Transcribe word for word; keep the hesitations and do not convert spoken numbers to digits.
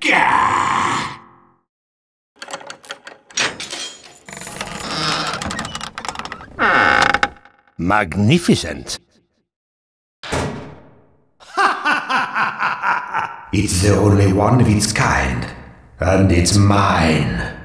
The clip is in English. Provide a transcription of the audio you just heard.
Gah! Magnificent. It's the only one of its kind, and it's mine.